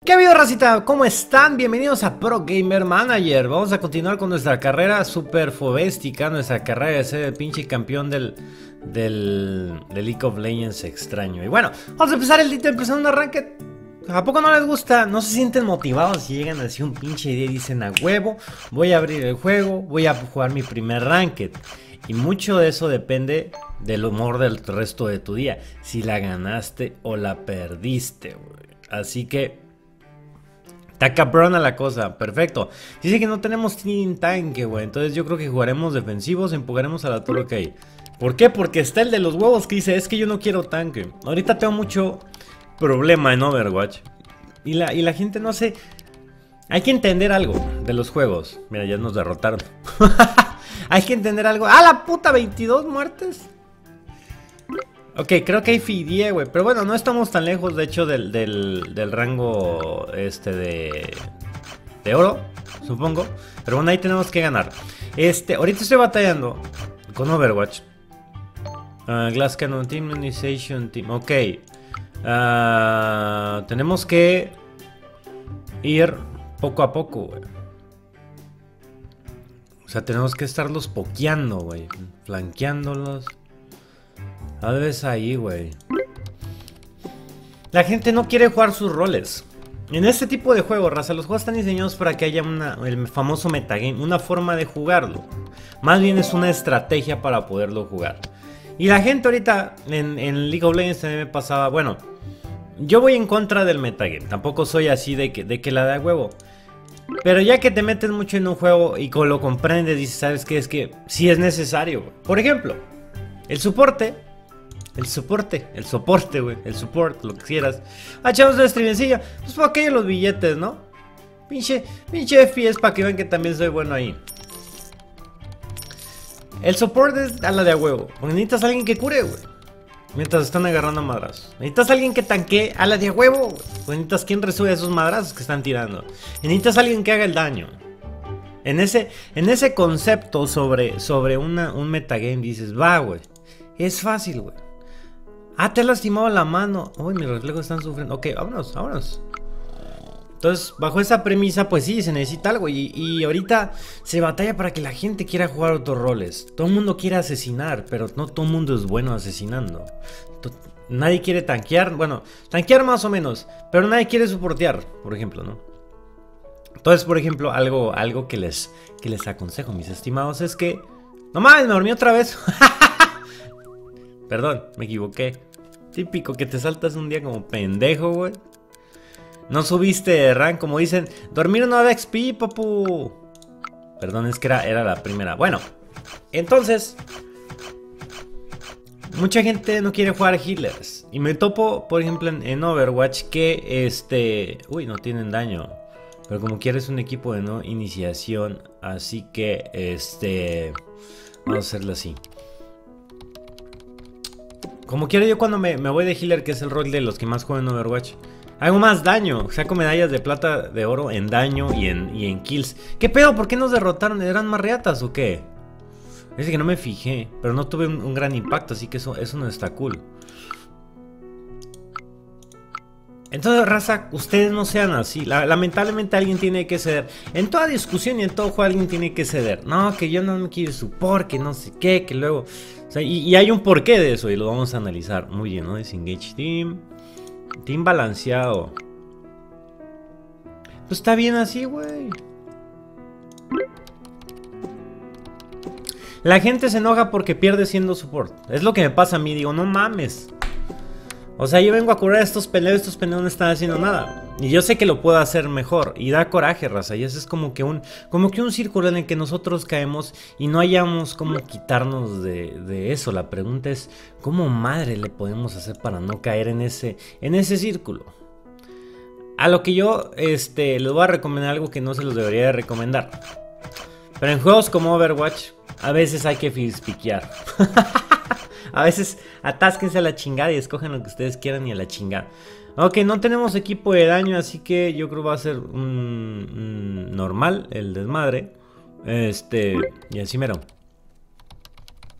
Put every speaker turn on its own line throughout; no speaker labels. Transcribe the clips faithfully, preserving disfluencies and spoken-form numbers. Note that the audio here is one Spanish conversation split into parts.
¿Qué ha habido, racita? ¿Cómo están? Bienvenidos a Pro Gamer Manager. Vamos a continuar con nuestra carrera super fobéstica, nuestra carrera de ser el pinche campeón del, del, del League of Legends extraño. Y bueno, vamos a empezar el día empezando un arranque. ¿A poco no les gusta? ¿No se sienten motivados si llegan así un pinche día y dicen a huevo? Voy a abrir el juego, voy a jugar mi primer ranked. Y mucho de eso depende del humor del resto de tu día. Si la ganaste o la perdiste, güey. Así que está cabrona la cosa, perfecto. Dice que no tenemos team tanque, güey. Entonces yo creo que jugaremos defensivos, empujaremos a la torre que hay. ¿Por qué? Porque está el de los huevos que dice, es que yo no quiero tanque. Ahorita tengo mucho problema en Overwatch. Y la, y la gente no sé. Hay que entender algo de los juegos. Mira, ya nos derrotaron. Hay que entender algo. ¡Ah, la puta! ¿veintidós muertes? Ok, creo que hay Fidie, güey. Pero bueno, no estamos tan lejos, de hecho, del, del, del rango este de, de oro, supongo. Pero bueno, ahí tenemos que ganar. Este, ahorita estoy batallando con Overwatch. Uh, Glass Cannon Team, Immunization Team. Ok. Uh, tenemos que ir poco a poco, güey. O sea, tenemos que estarlos pokeando, güey. Flanqueándolos. A veces ahí, güey. La gente no quiere jugar sus roles. En este tipo de juegos, raza, los juegos están diseñados para que haya una, el famoso metagame, una forma de jugarlo. Más bien es una estrategia para poderlo jugar. Y la gente ahorita en, en League of Legends también me pasaba, bueno, yo voy en contra del metagame. Tampoco soy así de que, de que la da huevo. Pero ya que te metes mucho en un juego y lo comprendes, dices, ¿sabes qué? Es que sí es necesario, güey. Por ejemplo, el soporte. El soporte, el soporte, güey. El support, lo que quieras. Ah, chavos, de streamecilla. Pues para aquellos los billetes, ¿no? Pinche, pinche F P S para que vean que también soy bueno ahí. El support es a la de a huevo. Porque necesitas a alguien que cure, güey. Mientras están agarrando madrazos. Necesitas a alguien que tanquee a la de a huevo, güey. Pues necesitas quien resuelva esos madrazos que están tirando. Y necesitas a alguien que haga el daño. En ese, en ese concepto sobre, sobre una, un metagame dices, va, güey. Es fácil, güey. Ah, te has lastimado la mano. Uy, mis reflejos están sufriendo. Ok, vámonos, vámonos. Entonces, bajo esa premisa, pues sí, se necesita algo. Y, y ahorita se batalla para que la gente quiera jugar otros roles. Todo el mundo quiere asesinar, pero no todo el mundo es bueno asesinando. Nadie quiere tanquear. Bueno, tanquear más o menos. Pero nadie quiere soportear, por ejemplo, ¿no? Entonces, por ejemplo, algo, algo que, les, que les aconsejo, mis estimados, es que... No mames, me dormí otra vez. Perdón, me equivoqué. Típico que te saltas un día como pendejo, güey. No subiste de rank, como dicen. Dormir no da X P, papu. Perdón, es que era, era la primera. Bueno, entonces mucha gente no quiere jugar healers. Y me topo, por ejemplo, en, en Overwatch que este... Uy, no tienen daño. Pero como quieres un equipo de no iniciación. Así que, este... vamos a hacerlo así. Como quiera, yo cuando me, me voy de healer, que es el rol de los que más juegan en Overwatch, hago más daño, saco medallas de plata, de oro en daño y en, y en kills. ¿Qué pedo? ¿Por qué nos derrotaron? ¿Eran más reatas o qué? Es que no me fijé, pero no tuve un, un gran impacto, así que eso, eso no está cool. Entonces, raza, ustedes no sean así. La, lamentablemente alguien tiene que ceder. En toda discusión y en todo juego alguien tiene que ceder. No, que yo no me quiero support, que no sé qué, que luego... O sea, y, y hay un porqué de eso y lo vamos a analizar. Muy bien, ¿no? Disengage team. Team balanceado. Pues está bien así, güey. La gente se enoja porque pierde siendo support. Es lo que me pasa a mí. Digo, no mames. O sea, yo vengo a curar a estos peleos, estos peleos no están haciendo nada. Y yo sé que lo puedo hacer mejor. Y da coraje, raza. Y ese es como que un como que un círculo en el que nosotros caemos y no hayamos cómo quitarnos de, de eso. La pregunta es, ¿cómo madre le podemos hacer para no caer en ese, en ese círculo? A lo que yo este, les voy a recomendar algo que no se los debería de recomendar. Pero en juegos como Overwatch, a veces hay que fispiquear. A veces atásquense a la chingada y escogen lo que ustedes quieran y a la chingada. Ok, no tenemos equipo de daño, así que yo creo que va a ser un, un normal el desmadre. Este, y así mero.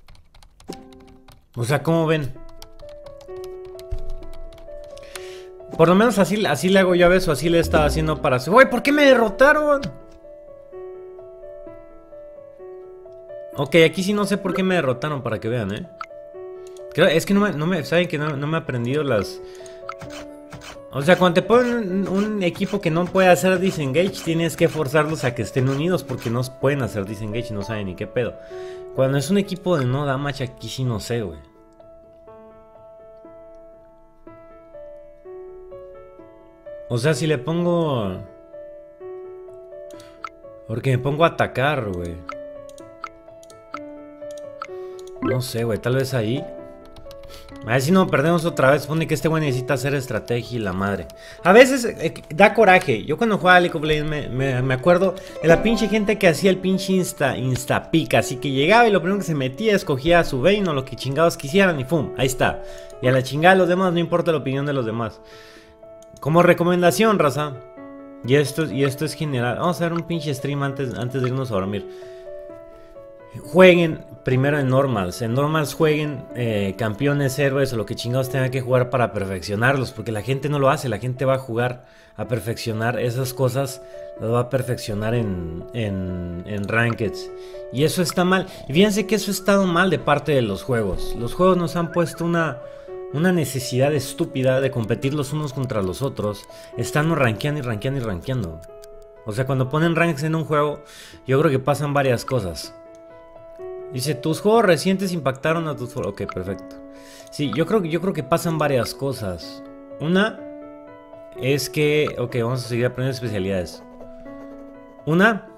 O sea, ¿cómo ven? Por lo menos así, así le hago yo a veces, o así le estaba haciendo para... Güey, ¿por qué me derrotaron? Ok, aquí sí no sé por qué me derrotaron, para que vean, eh. Creo, es que no me, no me saben que no, no me he aprendido las... O sea, cuando te ponen un, un equipo que no puede hacer disengage, tienes que forzarlos a que estén unidos porque no pueden hacer disengage y no saben ni qué pedo. Cuando es un equipo de no damage, aquí sí no sé, güey. O sea, si le pongo... Porque me pongo a atacar, güey. No sé, güey, tal vez ahí. A ver si no perdemos otra vez. Pone que este güey necesita hacer estrategia y la madre. A veces eh, da coraje. Yo cuando jugaba a League of Legends me, me, me acuerdo de la pinche gente que hacía el pinche insta, insta pica. Así que llegaba y lo primero que se metía, escogía a su Vayne o lo que chingados quisieran y ¡pum! Ahí está. Y a la chingada de los demás, no importa la opinión de los demás. Como recomendación, raza. Y esto, y esto es general. Vamos a ver un pinche stream antes, antes de irnos a dormir. Jueguen primero en normals. En normals jueguen eh, campeones, héroes o lo que chingados tengan que jugar para perfeccionarlos. Porque la gente no lo hace. La gente va a jugar a perfeccionar esas cosas. Las va a perfeccionar en, en, en Rankeds. Y eso está mal. Y fíjense que eso ha estado mal de parte de los juegos. Los juegos nos han puesto una... Una necesidad estúpida de competir los unos contra los otros. Están rankeando y rankeando y rankeando. O sea, cuando ponen ranks en un juego, yo creo que pasan varias cosas. Dice, tus juegos recientes impactaron a tus... Ok, perfecto. Sí, yo creo, yo creo que pasan varias cosas. Una es que... Ok, vamos a seguir aprendiendo especialidades. Una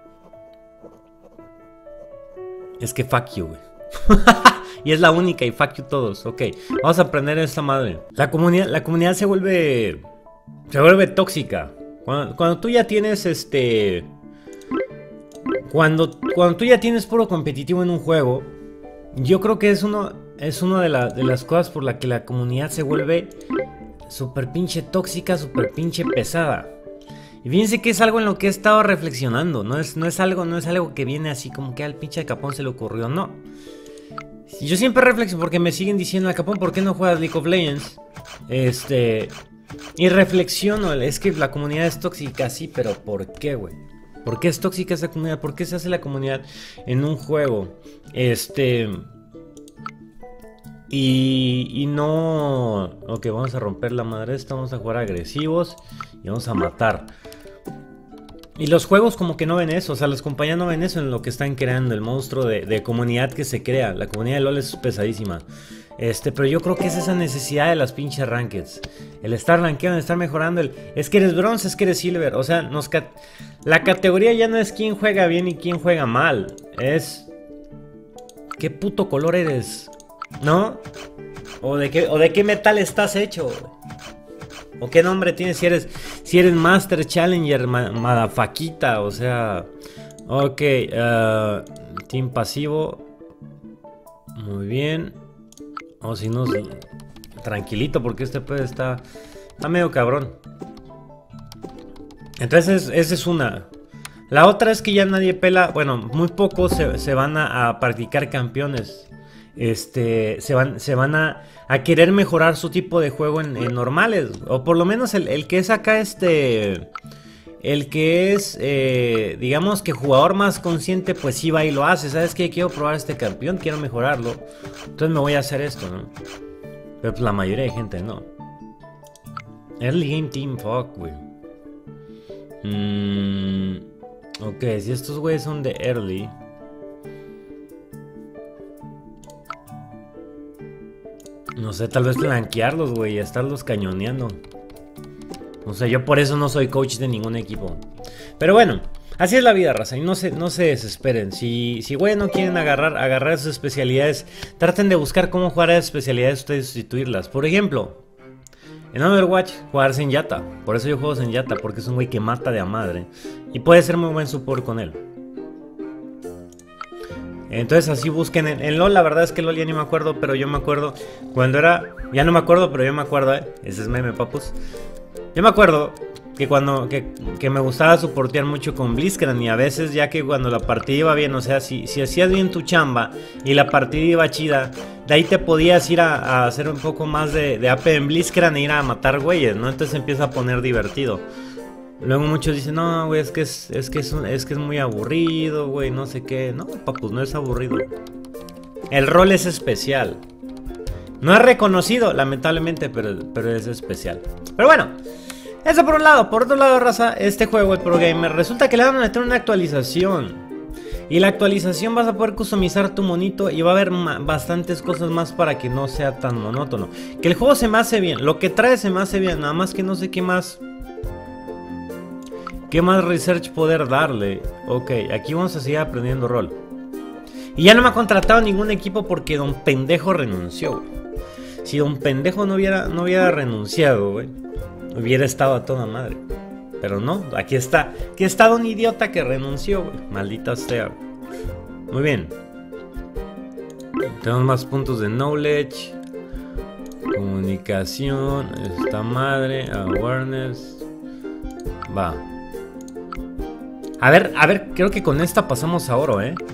es que fuck you, güey. Y es la única y fuck you todos. Ok, vamos a aprender esta madre. La comunidad, la comunidad se vuelve... Se vuelve tóxica. Cuando, cuando tú ya tienes este... Cuando, cuando tú ya tienes puro competitivo en un juego, yo creo que es uno, es una de, la, de las cosas por la que la comunidad se vuelve súper pinche tóxica, súper pinche pesada. Y fíjense que es algo en lo que he estado reflexionando. No es, no es, algo, no es algo que viene así como que al pinche Capón se le ocurrió, no. Yo siempre reflexiono porque me siguen diciendo a Capón, ¿por qué no juegas League of Legends? Este... Y reflexiono, es que la comunidad es tóxica, sí, pero ¿por qué, güey? ¿Por qué es tóxica esa comunidad? ¿Por qué se hace la comunidad en un juego? Este... Y, y no... Ok, vamos a romper la madre esta, vamos a jugar agresivos y vamos a matar. Y los juegos como que no ven eso, o sea, las compañías no ven eso en lo que están creando, el monstruo de, de comunidad que se crea. La comunidad de LoL es pesadísima. Este, pero yo creo que es esa necesidad de las pinches rankeds. El estar rankeando, el estar mejorando, el es que eres bronce, es que eres silver. O sea, nos ca la categoría ya no es quién juega bien y quién juega mal. Es... ¿qué puto color eres? ¿No? ¿O de qué, o de qué metal estás hecho? ¿O qué nombre tienes? Si eres, si eres Master Challenger, ma madafaquita, o sea... Ok, uh, team pasivo. Muy bien. O si no, tranquilito, porque este pues está, está medio cabrón. Entonces, esa es una. La otra es que ya nadie pela. Bueno, muy pocos se, se van a, a practicar campeones. Este, se van, se van a, a querer mejorar su tipo de juego en, en normales. O por lo menos el, el que es acá, este... El que es, eh, digamos que jugador más consciente, pues sí va y lo hace. ¿Sabes qué? Quiero probar este campeón, quiero mejorarlo. Entonces me voy a hacer esto, ¿no? Pero pues la mayoría de gente no. Early game team, fuck, güey. Mm, ok, si estos güeyes son de early. No sé, tal vez flanquearlos, güey, y estarlos cañoneando. O sea, yo por eso no soy coach de ningún equipo. Pero bueno, así es la vida, raza. Y no se, no se desesperen. Si, si güey, no quieren agarrar, agarrar sus especialidades, traten de buscar cómo jugar a esas especialidades ustedes y sustituirlas. Por ejemplo, en Overwatch, jugar Zenyatta. Por eso yo juego Zenyatta, porque es un güey que mata de a madre. Y puede ser muy buen support con él. Entonces así busquen en, en LoL. La verdad es que LoL ya ni me acuerdo, pero yo me acuerdo cuando era... Ya no me acuerdo, pero yo me acuerdo, ¿eh? Ese es meme, papus. Yo me acuerdo que cuando que, que me gustaba soportear mucho con Blitzcrank, y a veces ya que cuando la partida iba bien, o sea, si, si hacías bien tu chamba y la partida iba chida, de ahí te podías ir a, a hacer un poco más de, de A P en Blitzcrank e ir a matar güeyes, ¿no? Entonces empieza a poner divertido. Luego muchos dicen, no, güey, es que es, es, que es, un, es que es muy aburrido, güey, no sé qué. No, papus, no es aburrido. El rol es especial. No es reconocido, lamentablemente, pero, pero es especial. Pero bueno, eso por un lado. Por otro lado, raza, este juego, el Pro Gamer, resulta que le van a meter una actualización. Y la actualización vas a poder customizar tu monito y va a haber bastantes cosas más para que no sea tan monótono. Que el juego se me hace bien, lo que trae se me hace bien, nada más que no sé qué más... ¿Qué más research poder darle? Ok, aquí vamos a seguir aprendiendo rol. Y ya no me ha contratado ningún equipo porque Don Pendejo renunció, güey. Si Don Pendejo no hubiera, no hubiera renunciado, güey, hubiera estado a toda madre. Pero no, aquí está. Aquí está Don Idiota que renunció, güey. Maldita sea, güey. Muy bien. Tenemos más puntos de knowledge. Comunicación. Esta madre. Awareness. Va. A ver, a ver, creo que con esta pasamos a oro, ¿eh?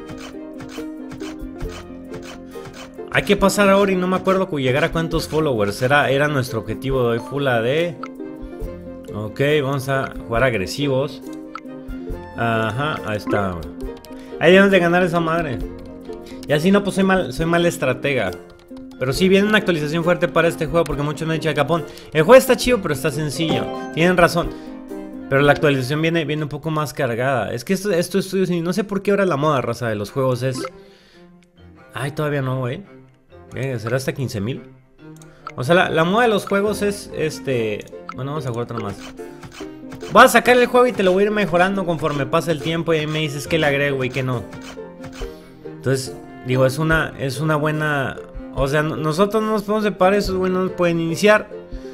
Hay que pasar a oro y no me acuerdo que llegar a cuántos followers. Era, era nuestro objetivo de hoy, Full A D. Ok, vamos a jugar agresivos. Ajá, ahí está. Ahí debemos de ganar esa madre. Y así no, pues soy mal, soy mal estratega. Pero sí, viene una actualización fuerte para este juego porque muchos me han dicho, Capón, el juego está chido, pero está sencillo. Tienen razón. Pero la actualización viene, viene un poco más cargada. Es que esto, esto estudios y no sé por qué ahora la moda, raza, de los juegos es... Ay, todavía no, güey. Eh, ¿será hasta quince mil? O sea, la, la moda de los juegos es, este... Bueno, vamos a jugar otra más. Voy a sacar el juego y te lo voy a ir mejorando conforme pasa el tiempo y ahí me dices que le agrego y que no. Entonces, digo, es una, es una buena... O sea, nosotros no nos podemos separar, esos güey no nos pueden iniciar.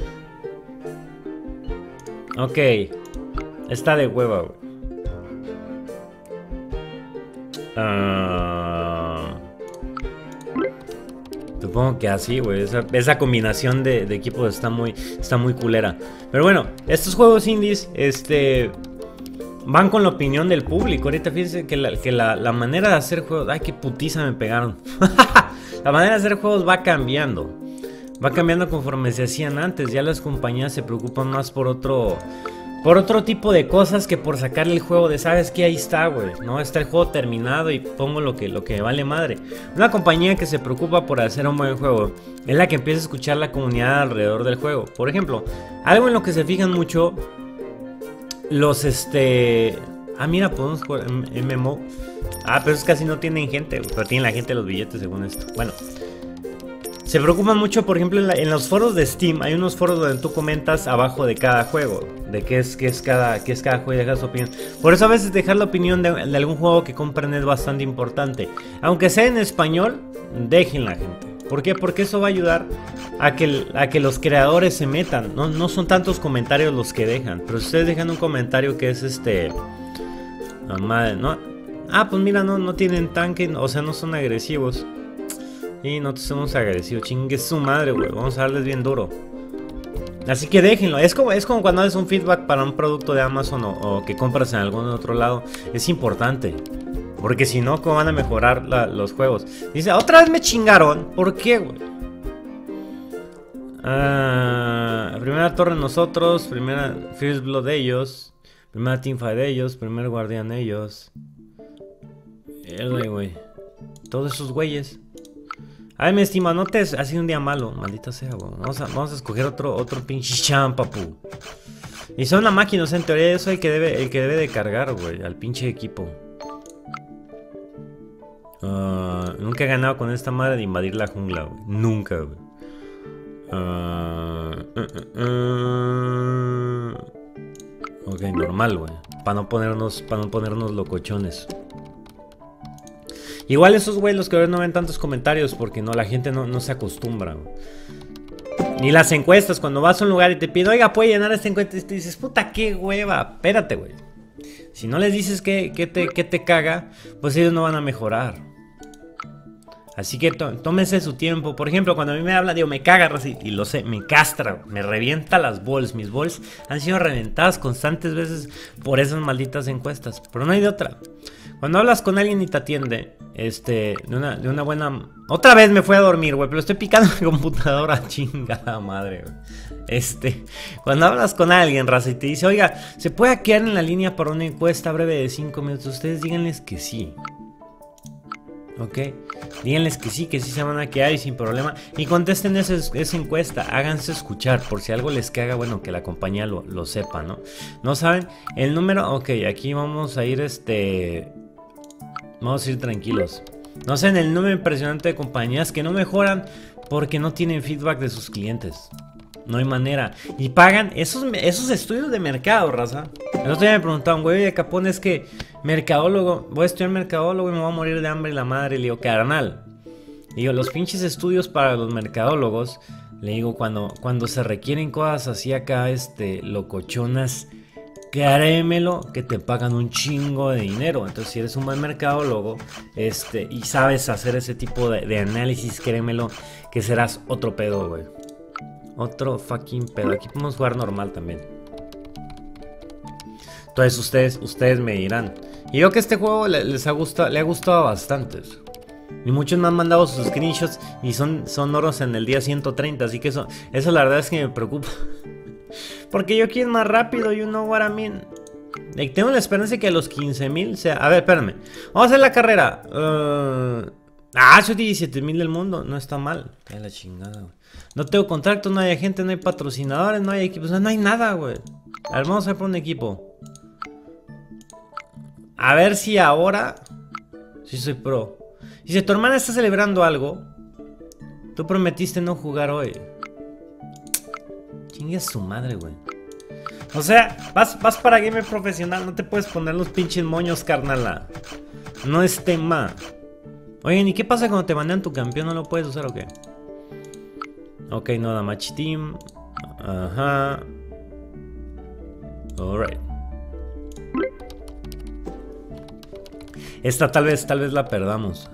Ok. Está de hueva, güey. Uh, supongo que así, güey. Esa, esa combinación de, de equipos está muy, está muy culera. Pero bueno, estos juegos indies, este... van con la opinión del público. Ahorita fíjense que la, que la, la manera de hacer juegos... Ay, qué putiza me pegaron. La manera de hacer juegos va cambiando. Va cambiando conforme se hacían antes. Ya las compañías se preocupan más por otro... Por otro tipo de cosas que por sacarle el juego de, ¿sabes qué? Ahí está, güey, ¿no? Está el juego terminado y pongo lo que, lo que vale madre. Una compañía que se preocupa por hacer un buen juego es la que empieza a escuchar la comunidad alrededor del juego. Por ejemplo, algo en lo que se fijan mucho los, este... Ah, mira, podemos jugar M M O. Ah, pero es casi no tienen gente, pero tienen la gente los billetes según esto. Bueno. Se preocupan mucho, por ejemplo, en, la, en los foros de Steam. Hay unos foros donde tú comentas abajo de cada juego, de qué es, qué es, cada, qué es cada juego y dejas tu opinión. Por eso a veces dejar la opinión de, de algún juego que compren es bastante importante. Aunque sea en español, déjenla, gente. ¿Por qué? Porque eso va a ayudar a que, a que los creadores se metan. No, no son tantos comentarios los que dejan. Pero si ustedes dejan un comentario que es este... Oh, madre, ¿no? Ah, pues mira, no, no tienen tanque, o sea, no son agresivos. Y no somos agresivos, chingue su madre, güey. Vamos a darles bien duro. Así que déjenlo. Es como, es como cuando haces un feedback para un producto de Amazon o, o que compras en algún otro lado. Es importante. Porque si no, ¿cómo van a mejorar la, los juegos? Dice, otra vez me chingaron. ¿Por qué, güey? Uh, primera torre nosotros. Primera First Blood de ellos. Primera teamfight de ellos. Primer guardián de ellos. Mierda, güey. Todos esos güeyes. Ay, mi estima, no te ha sido un día malo. Maldita sea, güey. Vamos a, vamos a escoger otro, otro pinche champ, papu. Y son una máquina, o sea, en teoría eso es el que debe, el que debe de cargar, güey, al pinche equipo. Uh, nunca he ganado con esta madre de invadir la jungla, güey. Nunca, güey. Uh, uh, uh, uh. Ok, normal, güey. Para no ponernos, para no ponernos locochones. Igual esos güeyes los que no ven tantos comentarios porque no, la gente no, no se acostumbra. Ni las encuestas, cuando vas a un lugar y te piden, oiga, ¿puede llenar esta encuesta? Y te dices, puta, qué hueva. Espérate, güey. Si no les dices que, que, te, que te caga, pues ellos no van a mejorar. Así que tómese su tiempo. Por ejemplo, cuando a mí me habla, digo, me caga, y, y lo sé, me castra, me revienta las balls. Mis balls han sido reventadas constantes veces por esas malditas encuestas. Pero no hay de otra. Cuando hablas con alguien y te atiende, este, de una, de una buena... Otra vez me fui a dormir, güey, pero estoy picando mi computadora, chingada madre, güey. Este, cuando hablas con alguien, raza, y te dice, oiga, ¿se puede quedar en la línea para una encuesta breve de cinco minutos? Ustedes díganles que sí. Ok, díganles que sí, que sí se van a quedar y sin problema. Y contesten esa, esa encuesta, háganse escuchar. Por si algo les caga, bueno, que la compañía lo, lo sepa, ¿no? ¿No saben? El número, ok, aquí vamos a ir, este... Vamos a ir tranquilos. No saben el número impresionante de compañías que no mejoran porque no tienen feedback de sus clientes. No hay manera. Y pagan esos, esos estudios de mercado, raza. El otro día me preguntaban, güey, de Capón, es que mercadólogo, voy a estudiar mercadólogo y me voy a morir de hambre y la madre. Le digo, carnal. Le digo, los pinches estudios para los mercadólogos, le digo, cuando, cuando se requieren cosas así acá, este, locochonas, créemelo que te pagan un chingo de dinero. Entonces, si eres un buen mercadólogo, este, y sabes hacer ese tipo de, de análisis, créemelo que serás otro pedo, güey. Otro fucking pedo. Aquí podemos jugar normal también. Entonces ustedes, ustedes me dirán. Y yo que este juego les ha gustado, le ha gustado a bastantes. Y muchos me han mandado sus screenshots y son, son oros en el día ciento treinta. Así que eso, eso la verdad es que me preocupa. Porque yo quiero ir más rápido, you know what I mean. Like, tengo la esperanza de que a los quince mil sea... A ver, espérame. Vamos a hacer la carrera. Uh... Ah, soy diecisiete mil del mundo. No está mal. Es la chingada, güey. No tengo contrato, no hay gente, no hay patrocinadores, no hay equipos. No hay nada, güey. A ver, vamos a ver por un equipo. A ver si ahora... Si soy pro. Y si tu hermana está celebrando algo, tú prometiste no jugar hoy. Chingue a su madre, güey. O sea, vas, vas para gamer profesional. No te puedes poner los pinches moños, carnala. No es tema. Oigan, ¿y qué pasa cuando te mandan tu campeón? ¿No lo puedes usar o qué? Ok, no da match team. Ajá. Alright. Esta tal vez, tal vez la perdamos.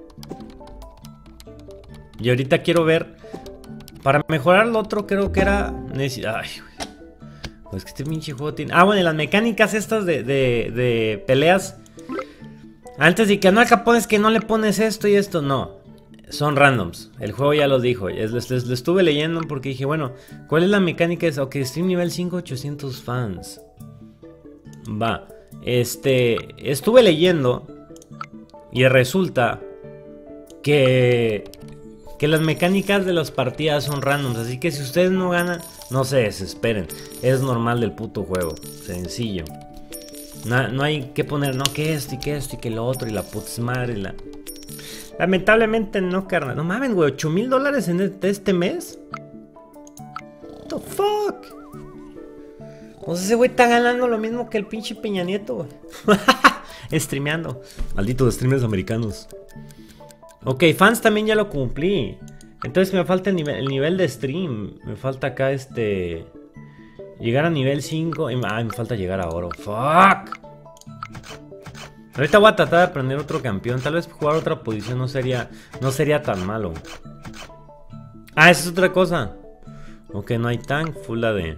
Y ahorita quiero ver. Para mejorar lo otro creo que era... Ay, güey. Pues que este pinche juego tiene... Ah, bueno, y las mecánicas estas de, de, de peleas. Antes de que no, Capón, es que no le pones esto y esto. No, son randoms. El juego ya lo dijo. Les, les, les, les estuve leyendo porque dije, bueno, ¿cuál es la mecánica de eso? Ok, stream nivel cinco, ochocientos fans. Va. Este... Estuve leyendo. Y resulta que... Que las mecánicas de las partidas son randoms. Así que si ustedes no ganan, no se desesperen. Es normal del puto juego. Sencillo. No, no hay que poner, no, que esto y que esto y que lo otro y la puta madre y la... Lamentablemente no, carnal. No mames, güey, ocho mil dólares en este, este mes. What the fuck. O sea, ese güey está ganando lo mismo que el pinche Peña Nieto, güey. Streameando. Malditos streamers americanos. Ok, fans también ya lo cumplí. Entonces me falta el nivel, el nivel de stream. Me falta acá este... Llegar a nivel cinco. Ah, me falta llegar a oro. Fuck. Ahorita voy a tratar de aprender otro campeón. Tal vez jugar otra posición no sería, no sería tan malo. Ah, esa es otra cosa. Ok, no hay tank, full A D.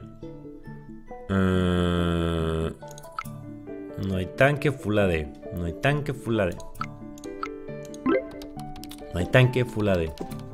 Uh, no hay tanque, full A D. No hay tanque, full A D. No hay tanque, full A D.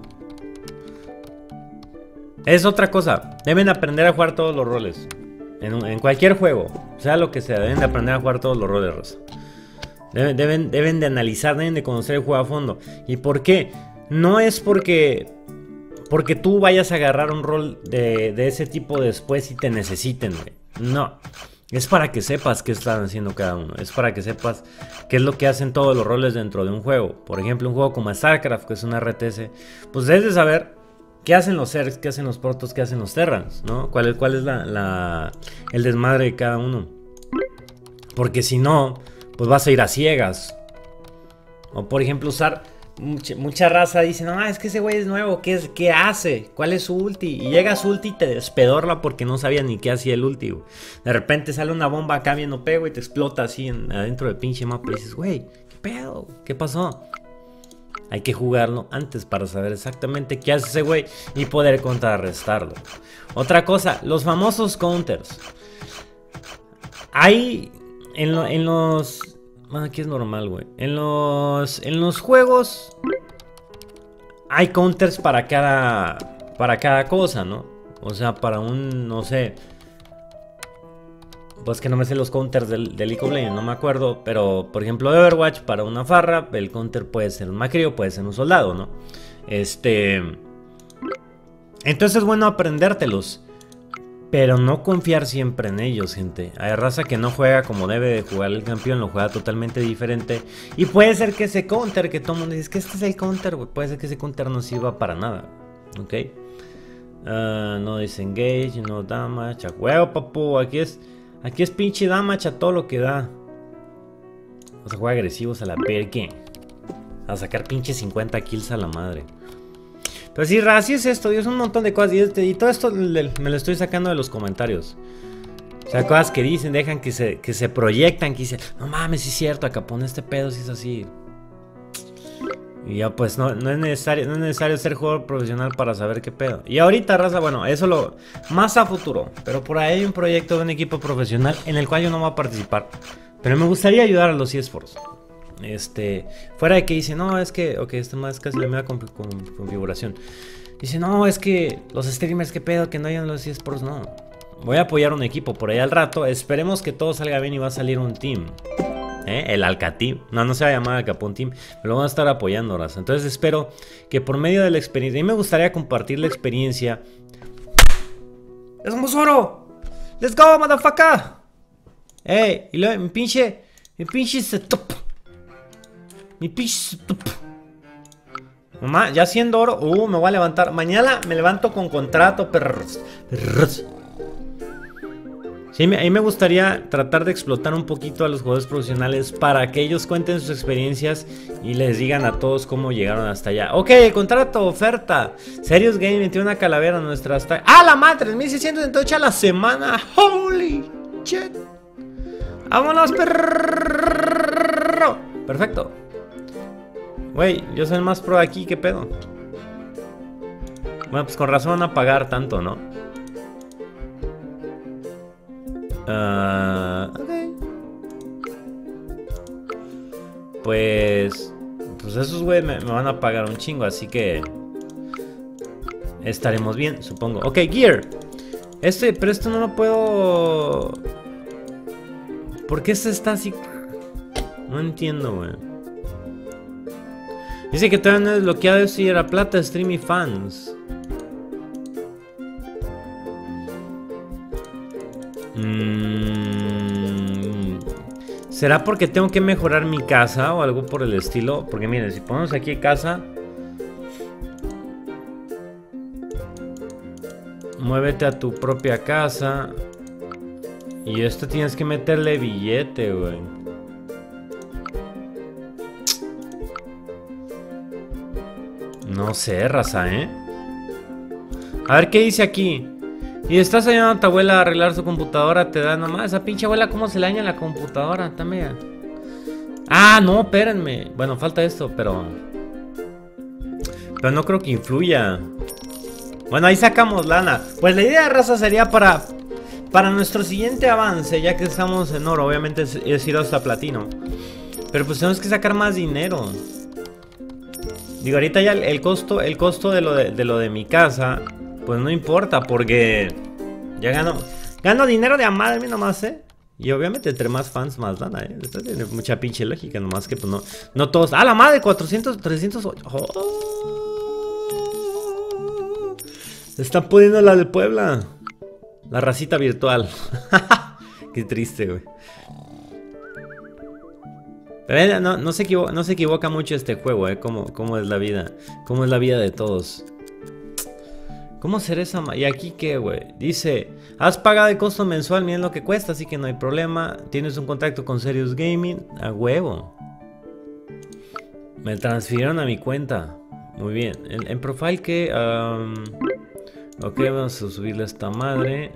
Es otra cosa. Deben aprender a jugar todos los roles. En, en cualquier juego. Sea lo que sea. Deben de aprender a jugar todos los roles, Rosa. Deben, deben, deben de analizar. Deben de conocer el juego a fondo. ¿Y por qué? No es porque... Porque tú vayas a agarrar un rol de, de ese tipo después y te necesiten, güey. No. Es para que sepas qué están haciendo cada uno. Es para que sepas qué es lo que hacen todos los roles dentro de un juego. Por ejemplo, un juego como StarCraft, que es un R T S. Pues debes de saber qué hacen los Zergs, qué hacen los Protoss, qué hacen los Terrans, ¿no? ¿Cuál es, cuál es la, la, el desmadre de cada uno? Porque si no, pues vas a ir a ciegas. O por ejemplo, usar... Mucha, mucha raza dice, no, es que ese güey es nuevo, ¿qué, es, ¿qué hace? ¿Cuál es su ulti? Y llega su ulti y te despedorla porque no sabía ni qué hacía el ulti, güey. De repente sale una bomba acá bien O P, güey, y te explota así en, adentro del pinche mapa y dices, güey, ¿qué pedo? ¿Qué pasó? Hay que jugarlo antes para saber exactamente qué hace ese güey y poder contrarrestarlo. Otra cosa, los famosos counters. Hay en, lo, en los... Bueno, aquí es normal, güey. En los, en los juegos hay counters para cada, para cada cosa, ¿no? O sea, para un, no sé... Pues que no me sé los counters del, del League of Legends, no me acuerdo. Pero, por ejemplo, de Overwatch, para una farra, el counter puede ser un Macri o puede ser un soldado, ¿no? Este... Entonces es bueno aprendértelos. Pero no confiar siempre en ellos, gente. Hay raza que no juega como debe de jugar el campeón, lo juega totalmente diferente. Y puede ser que ese counter que todo el mundo dice, es que este es el counter, güey. Puede ser que ese counter no sirva para nada. ¿Ok? Uh, no disengage, no damage. A huevo, papu. Aquí es... Aquí es pinche damage a todo lo que da. Vamos a jugar agresivos a la perque. A sacar pinche cincuenta kills a la madre. Pero sí, así es esto. Es un montón de cosas. Y, este, y todo esto le, me lo estoy sacando de los comentarios. O sea, cosas que dicen, dejan que se, que se proyectan. Que dicen, no mames, sí es cierto. Acá pone este pedo si es así. Y ya pues no, no, es necesario, no es necesario ser jugador profesional para saber qué pedo. Y ahorita, raza, bueno, eso lo... Más a futuro. Pero por ahí hay un proyecto de un equipo profesional en el cual yo no voy a participar. Pero me gustaría ayudar a los eSports. Este... Fuera de que dice, no, es que... Ok, esto más es casi la misma configuración. Dice, no, es que los streamers, qué pedo, que no hayan los eSports, no. Voy a apoyar un equipo por ahí al rato. Esperemos que todo salga bien y va a salir un team. ¿Eh? El Alcateam. No, no se va a llamar Alcapón Team. Pero lo van a estar apoyando, raza. Entonces espero que por medio de la experiencia... Y me gustaría compartir la experiencia. ¡Es un Mosoro! ¡Let's go, motherfucker! ¡Ey! Y luego mi pinche... Mi pinche setup. Mi pinche setup. Mamá, ya siendo oro. Uh, me voy a levantar. Mañana me levanto con contrato, perros. Perros. Sí, a mí me gustaría tratar de explotar un poquito a los jugadores profesionales para que ellos cuenten sus experiencias y les digan a todos cómo llegaron hasta allá. Ok, contrato, oferta. Serious Gaming tiene una calavera nuestra hasta... ¡Ah, la madre! tres mil seiscientos veintiocho a la semana. ¡Holy shit! ¡Vámonos, perro! Perfecto. Güey, yo soy el más pro aquí, ¿qué pedo? Bueno, pues con razón van a pagar tanto, ¿no? Uh, ok. Pues Pues esos güey me, me van a pagar un chingo, así que estaremos bien, supongo. Ok, gear. Este, pero esto no lo puedo... ¿Por qué este está así? No entiendo, güey. Dice que todavía no es desbloqueado eso y era plata, stream y fans. Mm, ¿será porque tengo que mejorar mi casa o algo por el estilo? Porque miren, si ponemos aquí casa, muévete a tu propia casa. Y esto tienes que meterle billete, güey. No sé, raza, ¿eh? A ver qué dice aquí. Y estás ayudando a tu abuela a arreglar su computadora, te da nomás. Esa pinche abuela, ¿cómo se le daña la computadora? También. Ah, no, espérenme. Bueno, falta esto, pero... Pero no creo que influya. Bueno, ahí sacamos lana. Pues la idea, raza, sería para... Para nuestro siguiente avance, ya que estamos en oro, obviamente es, es ir hasta platino. Pero pues tenemos que sacar más dinero. Digo, ahorita ya el, el costo, el costo de lo de, de lo de mi casa, pues no importa, porque ya gano, gano dinero de a madre nomás, ¿eh? Y obviamente entre más fans, más lana, ¿eh? Esto tiene mucha pinche lógica, nomás que pues no, no todos. ¡Ah, la madre! cuatrocientos, trescientos ocho. ¡Oh! Se están poniendo la de Puebla. La racita virtual. Qué triste, güey. Pero no, no, se equivoca, no se equivoca mucho este juego, ¿eh? Cómo, cómo es la vida. Cómo es la vida de todos. ¿Cómo será esa? ¿Y aquí qué, güey? Dice, has pagado el costo mensual, miren lo que cuesta, así que no hay problema. Tienes un contacto con Serious Gaming. A huevo. Me transfirieron a mi cuenta. Muy bien. En, en profile que... Um... Ok, vamos a subirle a esta madre.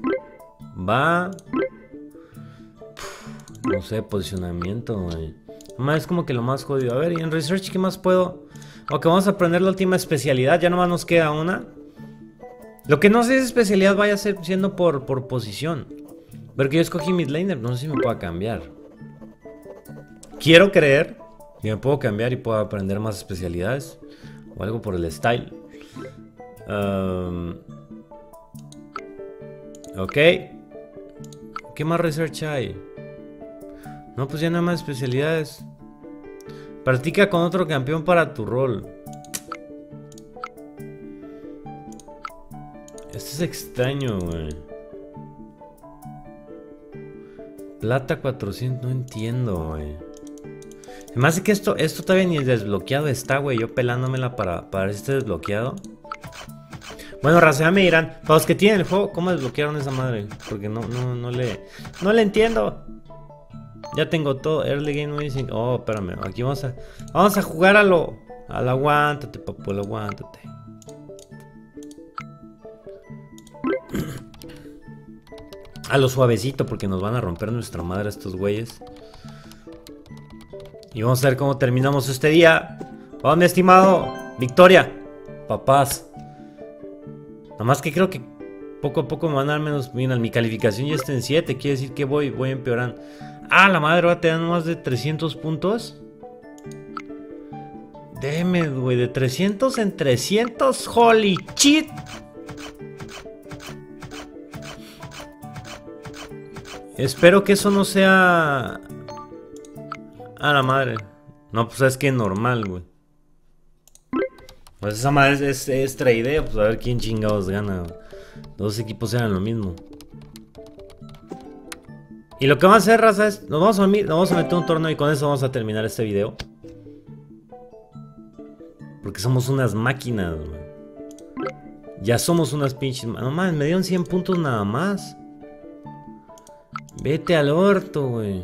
Va. No sé, posicionamiento, güey. Nomás es como que lo más jodido. A ver, y en Research, ¿qué más puedo? Ok, vamos a aprender la última especialidad. Ya nomás nos queda una. Lo que no sé es especialidad vaya a ser siendo por, por posición. Porque yo escogí midlaner. No sé si me pueda cambiar. Quiero creer que me puedo cambiar y puedo aprender más especialidades. O algo por el style. Um, ok. ¿Qué más research hay? No, pues ya nada más especialidades. Practica con otro campeón para tu rol. Esto es extraño, güey. Plata cuatrocientos, no entiendo, güey. Además de que esto, esto todavía ni desbloqueado está, güey. Yo pelándomela para, para ver si está desbloqueado. Bueno, raza, ya me dirán. Para los que tienen el juego, ¿cómo desbloquearon esa madre? Porque no, no, no le... No le entiendo. Ya tengo todo. Early game missing. Oh, espérame. Aquí vamos a... Vamos a jugar a lo... Al aguántate, papu, al aguántate. A lo suavecito, porque nos van a romper nuestra madre estos güeyes. Y vamos a ver cómo terminamos este día. Vamos, mi estimado. Victoria. Papás. Nada más que creo que poco a poco me van a dar menos. Mira, mi calificación ya está en siete. Quiere decir que voy, voy empeorando. Ah, la madre, va a tener más de trescientos puntos. Deme, güey, de trescientos en trescientos. Holy shit. Espero que eso no sea... A la madre. No, pues es que es normal, güey. Pues esa madre es, es, es traideo. Pues a ver quién chingados gana. Dos equipos eran lo mismo. Y lo que vamos a hacer, raza, es... Nos vamos a, nos vamos a meter un torneo y con eso vamos a terminar este video. Porque somos unas máquinas, güey. Ya somos unas pinches... No mames, me dieron cien puntos nada más. Vete al orto, güey.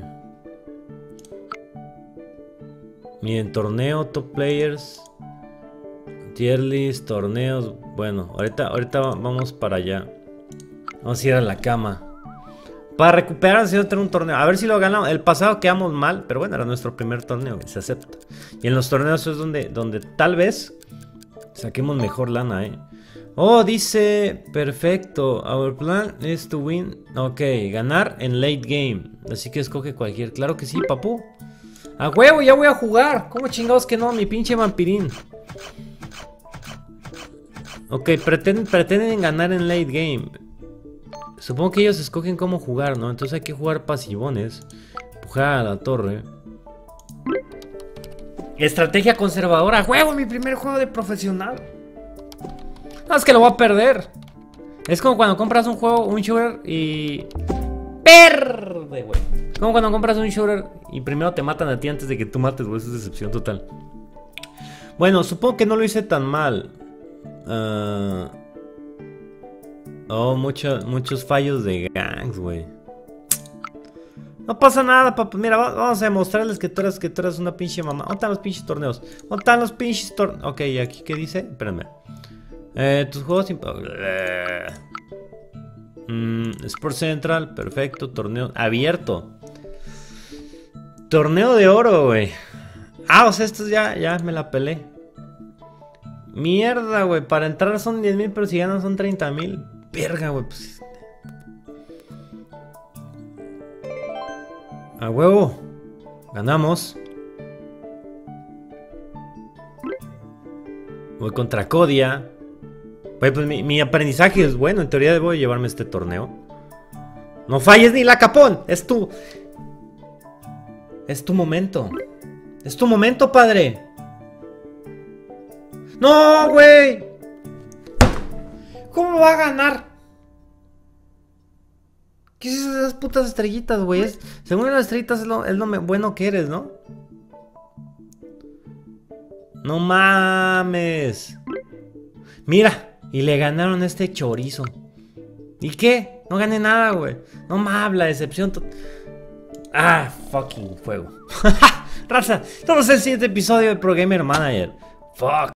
Miren, torneo, top players, tier list, torneos. Bueno, ahorita, ahorita vamos para allá. Vamos a ir a la cama para recuperar, si no tener un torneo. A ver si lo ganamos. El pasado quedamos mal, pero bueno, era nuestro primer torneo, se acepta. Y en los torneos es donde, donde tal vez saquemos mejor lana, eh. Oh, dice, perfecto. Our plan is to win. Ok, ganar en late game. Así que escoge cualquier. Claro que sí, papu. A huevo, ya voy a jugar. ¿Cómo chingados que no? Mi pinche vampirín. Ok, pretenden, pretenden ganar en late game. Supongo que ellos escogen cómo jugar, ¿no? Entonces hay que jugar pasivones. Empujar a la torre. Estrategia conservadora. ¡A huevo! Mi primer juego de profesional. No, es que lo voy a perder. Es como cuando compras un juego, un shooter y... Verde, güey. Como cuando compras un shooter y primero te matan a ti antes de que tú mates, güey. Eso es decepción total. Bueno, supongo que no lo hice tan mal. Uh... Oh, mucho, muchos fallos de gangs, güey. No pasa nada, papá. Mira, vamos a demostrarles que tú eres, que tú eres una pinche mamá. ¿Dónde están los pinches torneos? ¿Dónde están los pinches torneos? Ok, ¿y aquí qué dice? Espérame. Eh, tus juegos... Mm, Sports Central, perfecto. Torneo abierto. Torneo de oro, güey. Ah, o sea, estos ya, ya me la pelé. Mierda, güey. Para entrar son diez mil, pero si ganan son treinta mil. Verga, güey. Pues... A huevo. Ganamos. Voy contra Codia. Pues, pues mi, mi aprendizaje es bueno. En teoría debo llevarme este torneo. No falles ni la capón. Es tu... Es tu momento. Es tu momento, padre. ¡No, güey! ¿Cómo va a ganar? ¿Qué es esas putas estrellitas, güey? Es, según las estrellitas es lo, es lo bueno que eres, ¿no? No mames. Mira. Y le ganaron a este chorizo. ¿Y qué? No gané nada, güey. No mames, la decepción. Ah, fucking fuego. Raza, estamos en el siguiente episodio de Pro Gamer Manager. Fuck.